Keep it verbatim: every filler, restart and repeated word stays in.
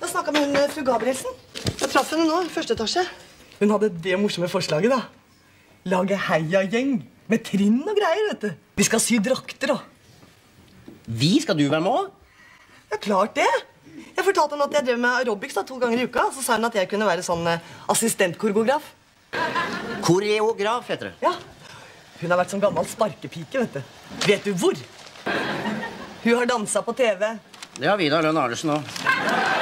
Jeg snakket med hun, fru Gabrielsen. Jeg traff henne nå, i første etasje. Hun hadde det morsomme forslaget, da. Lage heia-gjeng med trinn og greier, vet du. Vi skal sy drakter, da. Vi? Skal du være med også? Ja, klart det. Jeg fortalte henne at jeg drev med aerobics da, to ganger i uka. Så sa hun at jeg kunne være sånn eh, assistentkoreograf. Koreograf, heter det. Ja. Hun har vært sånn gammel sparkepike, vet du. Vet du hvor? Hun har danset på T V. Det har Vidar Lønn Arnesen også.